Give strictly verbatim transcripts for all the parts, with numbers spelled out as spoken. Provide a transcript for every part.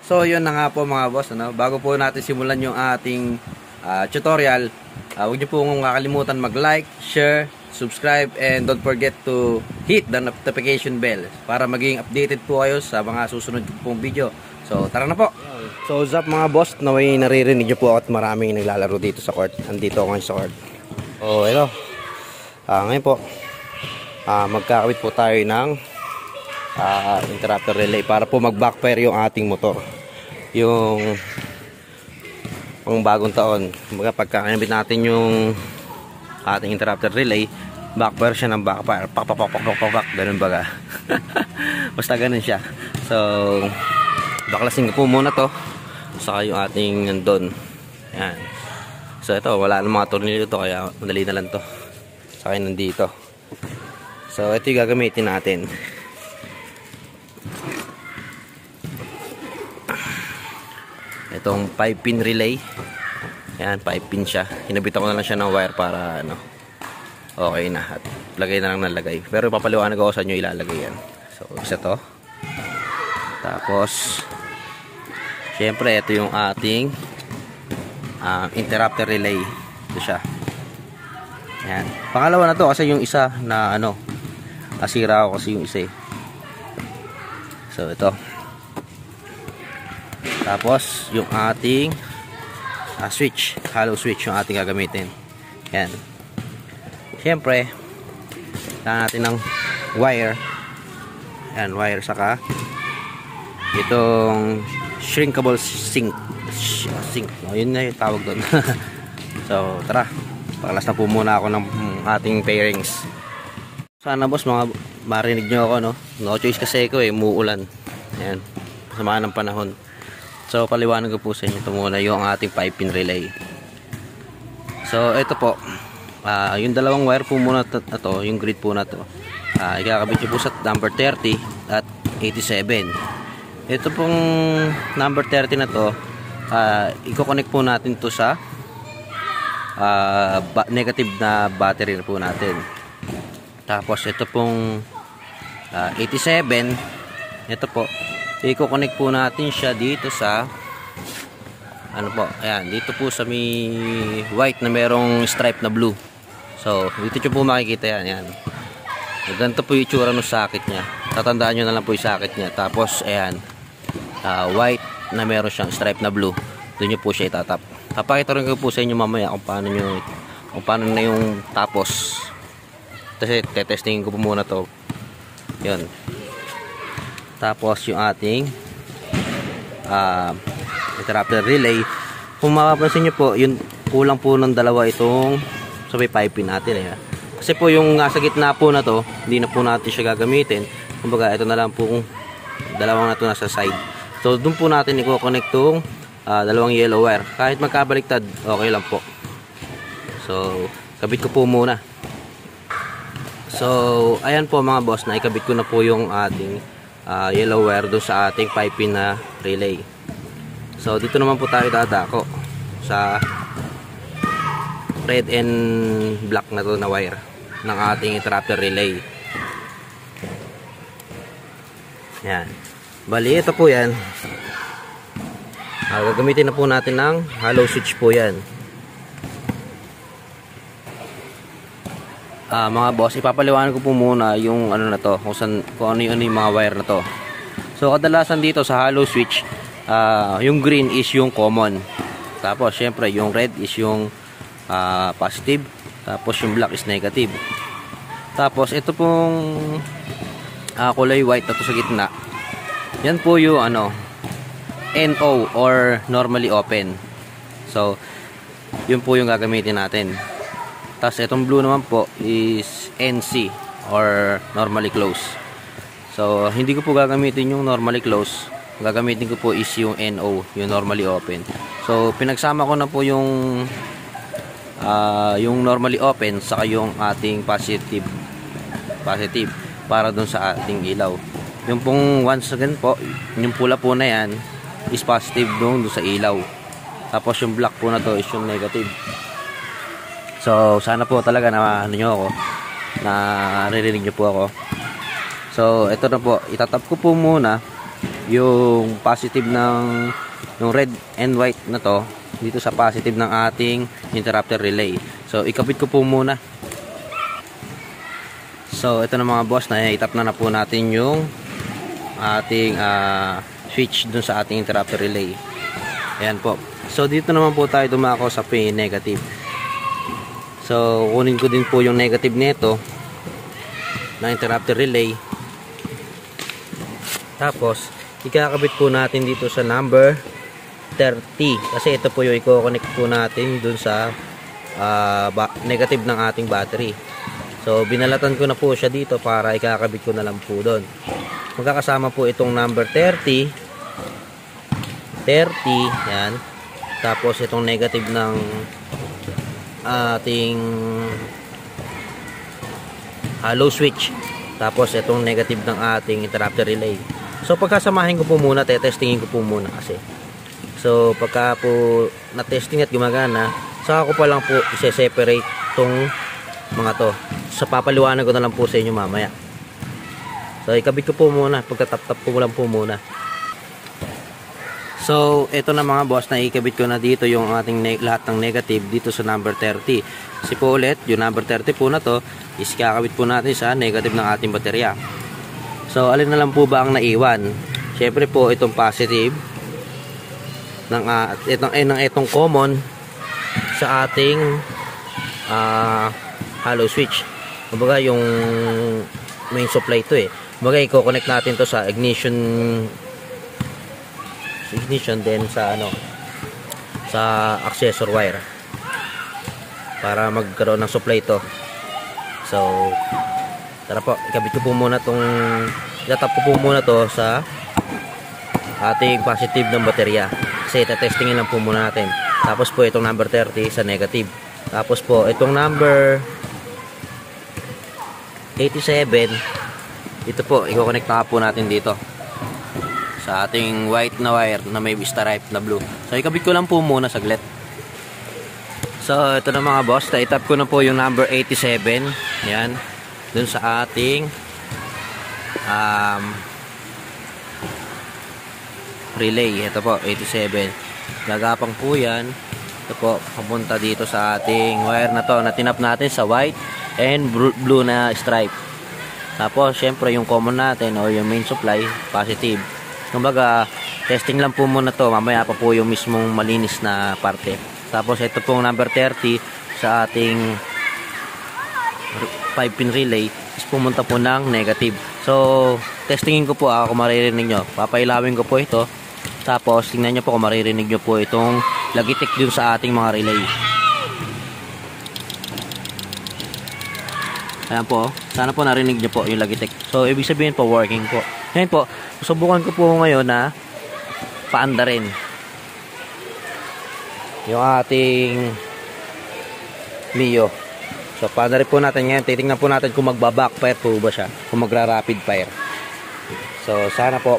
So yun na nga po mga boss, ano? Bago po natin simulan yung ating uh, tutorial, uh, huwag niyo po kakalimutan mag-like, share, subscribe, and don't forget to hit the notification bell para maging updated po kayo sa mga susunod pong video. So tara na po. So what's up mga boss, naway naririnig niyo po at maraming naglalaro dito sa court. Andito ako ngayon sa court. Oh, ito. Uh, ngayon po, uh, magkakabit po tayo ng uh, interrupter relay para po mag-backfire yung ating motor. Yung pang bagong taon, mga pagkakamit natin yung ating interrupter relay, backfire siya ng backfire, pak pak pak pak pak pak, ganun baga. Basta ganun siya. So baklasin ko po muna to, saka yung ating nandun. Yan. So ito, wala ng mga tornilyo to, kaya madali na lang to. Saka nandito. So ito yung gagamitin natin. Itong five pin relay. Yan, five pin siya. Hinabitan ko na lang siya ng wire para ano, okay na. At lagay na lang nalagay. Pero papaliwanag ako sa inyo ilalagay yan. So isa to. Tapos syempre ito yung ating uh, interrupter relay. Ito siya. Yan. Pangalawa na to kasi yung isa na ano, asira ako kasi yung isa eh. So ito. Tapos yung ating uh, switch, hollow switch yung ating gagamitin. Yan. Siyempre, kailangan natin ng wire. Yan, wire saka itong shrinkable sink. Sink. O, yun na yung tawag doon. So, tara. Paklas na po muna ako ng ating pairings. Sana boss, mga marinig nyo ako, no? No choice kasi ko eh, muulan. Yan. Sama ng panahon. So paliwanag ko po sa inyo ito muna yung ating five pin relay. So ito po, uh, yung dalawang wire po muna na to, yung grid po na to, uh, ikakabit nyo po sa number thirty at eighty-seven. Ito pong number thirty na to, uh, i-connect po natin to sa uh, negative na battery po natin. Tapos ito pong uh, eighty-seven, ito po, i-connect po natin siya dito sa ano po, ayan, dito po sa may white na merong stripe na blue. So dito nyo po makikita yan, yan. Ganito po yung itsura ng socket nya. Tatandaan nyo na lang po yung socket nya. Tapos ayan, uh, white na meron siyang stripe na blue, doon nyo po siya itatap. Papakita rin ko po sa inyo mamaya kung paano nyo, kung paano na yung tapos. Kasi tetestingin ko po muna to. Yun. Tapos yung ating uh, interrupter relay, kung mapapansin nyo po, yun, kulang po ng dalawa itong sabay five pin natin eh. Kasi po yung nasa gitna po na to, hindi na po natin siya gagamitin. Kumbaga ito na lang po kung dalawang na to nasa side. So dun po natin i-connect tong uh, dalawang yellow wire. Kahit magkabaliktad, okay lang po. So kabit ko po muna. So ayan po mga boss, na ikabit ko na po yung ating Uh, yellow wire doon sa ating five pin na relay. So dito naman po tayo dadako sa red and black na to na wire ng ating interrupter relay. Yan. Bali ito po yan. Uh, gagamitin na po natin ng hollow switch po yan. Uh, mga boss, ipapaliwanag ko po muna yung ano na to, kung, san, kung ano, yung, ano yung mga wire na to. So kadalasan dito sa hollow switch, uh, yung green is yung common. Tapos syempre yung red is yung uh, positive. Tapos yung black is negative. Tapos ito pong uh, kulay white na to sa gitna, yan po yung ano, N O or normally open. So yun po yung gagamitin natin. Tapos itong blue naman po is N C or normally close. So hindi ko po gagamitin yung normally close. Gagamitin ko po is yung N O, yung normally open. So pinagsama ko na po yung uh, yung normally open saka yung ating positive positive para dun sa ating ilaw. Yung pong once again po, yung pula po na yan is positive dun, dun sa ilaw. Tapos yung black po na to is yung negative. So sana po talaga na ano nyo ako, na naririnig nyo po ako. So ito na po, itatap ko po muna yung positive ng yung red and white na to dito sa positive ng ating interrupter relay. So ikabit ko po muna. So ito na mga boss, na itap na na po natin yung ating uh, switch dun sa ating interrupter relay. Ayan po. So dito naman po tayo dumako sa pin negative. So kunin ko din po yung negative nito na interrupter relay. Tapos ikakabit po natin dito sa number thirty kasi ito po yung i-connect po natin dun sa uh, negative ng ating battery. So binalatan ko na po siya dito para ikakabit ko na lang po doon. Magkakasama po itong number thirty thirty, yan. Tapos itong negative ng ating hollow switch. Tapos itong negative ng ating interrupter relay. So pagkasamahin ko po muna, te-testingin ko po muna kasi. So pagka po na-testing at gumagana, saka ko pa lang po i-separate tong mga to. So papaliwanag ko na lang po sa inyo mamaya. So ikabit ko po muna, pagka-tap-tap ko lang po muna. So ito na mga boss, na ikabit ko na dito yung ating lahat ng negative dito sa number thirty. Kasi po ulit, yung number thirty po na to is kakabit po natin sa negative ng ating baterya. So alin na lang po ba ang naiwan? Syempre po itong positive ng uh, itong eh, ng itong common sa ating uh, hollow switch. Kumbaga yung main supply to eh. Kumbaga i-connect natin to sa ignition ignition din sa ano sa accessor wire para magkaroon ng supply to. So tara po, ikabit ko po muna tong itatap ko po muna to sa ating positive ng baterya kasi itetestingin lang po muna natin. Tapos po itong number thirty sa negative. Tapos po itong number eighty-seven, ito po i-connect na po natin dito sa ating white na wire na may stripe na blue. So ikabit ko lang po muna saglit. So ito na mga boss, na-tap ko na po yung number eighty-seven, yan, dun sa ating um, relay. Ito po eighty-seven, gagapang po yan. Ito po papunta dito sa ating wire na to na tinap natin sa white and blue na stripe. Tapos syempre yung common natin o yung main supply positive. Kumbaga testing lang po muna to, mamaya pa po yung mismong malinis na parte. Tapos ito pong number thirty sa ating five pin relay is pumunta po ng negative. So testingin ko po ah, kung maririnig nyo. Papailawin ko po ito. Tapos tingnan nyo po kung maririnig nyo po itong lagitik dun sa ating mga relay. Ayan po, sana po narinig nyo po yung lagitik. So ibig sabihin po working po. Ngayon po, susubukan ko po ngayon na paanda rin yung ating Mio. So paanda rin po natin ngayon. Titingnan po natin kung magba-backfire po ba siya, kung magra-rapid fire. So sana po.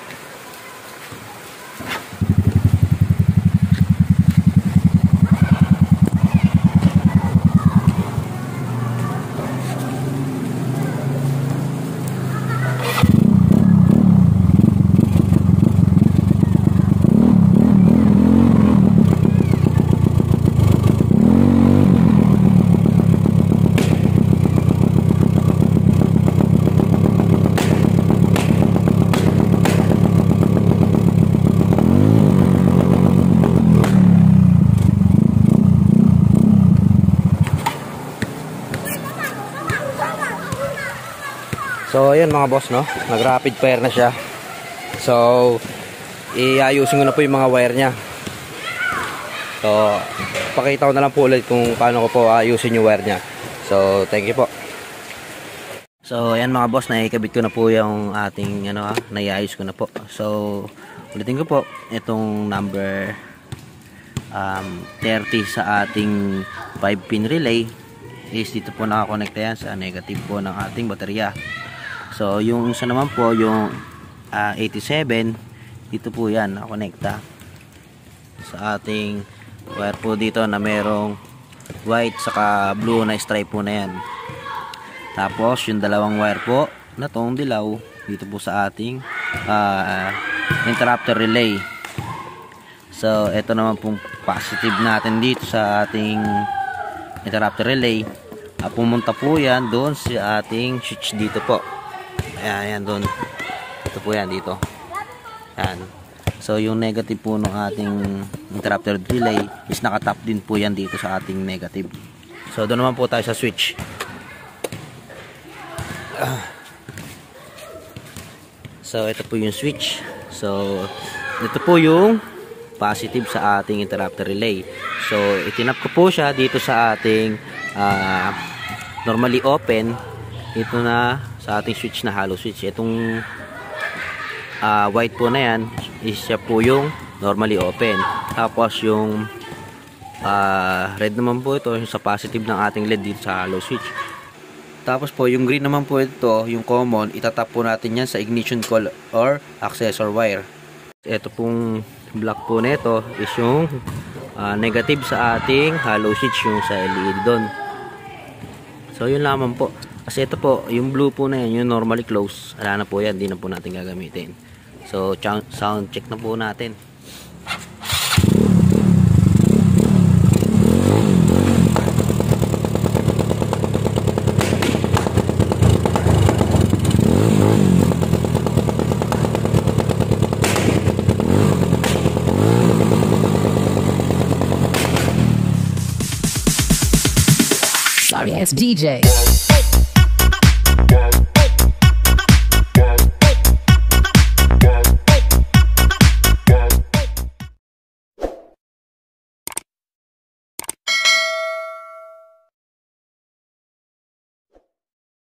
So ayun mga boss, no, nag rapid fire na siya. So iayusin ko na po yung mga wire nya. So pakita ko na lang po ulit kung paano ko po ayusin yung wire nya. So thank you po. So ayan mga boss, naikabit ko na po yung ating ano, ah, naiayos ko na po. So ulitin ko po itong number um, thirty sa ating five pin relay is dito po nakakonekta yan sa negative po ng ating baterya. So yung isa naman po yung uh, eighty-seven, dito po yan nakakonekta sa ating wire po dito na merong white saka blue na stripe po na yan. Tapos yung dalawang wire po na tong dilaw dito po sa ating uh, interrupter relay. So ito naman pong positive natin dito sa ating interrupter relay. Uh, pumunta po yan doon sa ating switch dito po. Ayan, ayan doon. Ito po yan dito. Ayan. So yung negative po ng ating interrupter relay is nakatap din po yan dito sa ating negative. So doon naman po tayo sa switch. Uh. So ito po yung switch. So ito po yung positive sa ating interrupter relay. So itinap ko po siya dito sa ating uh, normally open. Ito na sa ating switch na hollow switch. Itong uh, white po na yan is siya po yung normally open. Tapos yung uh, red naman po ito yung sa positive ng ating L E D dito sa hollow switch. Tapos po yung green naman po ito, yung common, itatap po natin yan sa ignition coil or accessor wire. Ito pong black po nito is yung uh, negative sa ating hollow switch, yung sa L E D doon. So yun lamang po. Kasi ito po, yung blue po na yan, yung normally close. Wala na po yan, hindi na po natin gagamitin. So sound check na po natin. Sorry, it's D J.